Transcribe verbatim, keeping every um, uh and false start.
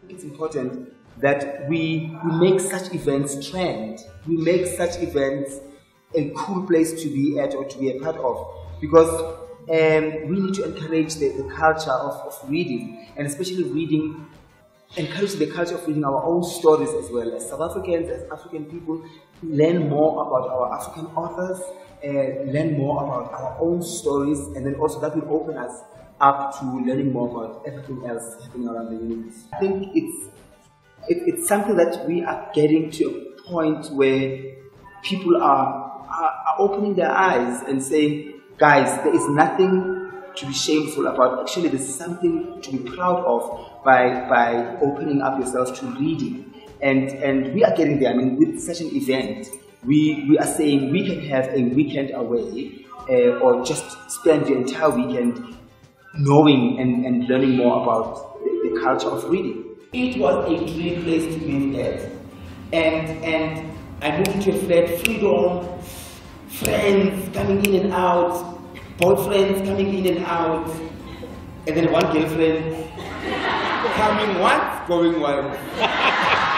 it's important that we, we make such events trend. We make such events a cool place to be at or to be a part of, because um, we need to encourage the, the culture of, of reading, and especially reading, encourage the culture of reading our own stories as well. As South Africans, as African people, learn more about our African authors, uh, learn more about our own stories, and then also that will open us up to learning more about everything else happening around the universe. I think it's, it, it's something that we are getting to a point where people are Are, are opening their eyes and saying, guys, there is nothing to be shameful about. Actually, there's something to be proud of by by opening up yourself to reading. And and we are getting there. I mean, with such an event, we, we are saying we can have a weekend away uh, or just spend the entire weekend knowing and, and learning more about the, the culture of reading. It was a great place to live at. And, and I moved into a flat, freedom, friends coming in and out, boyfriends coming in and out, and then one girlfriend coming once, going once.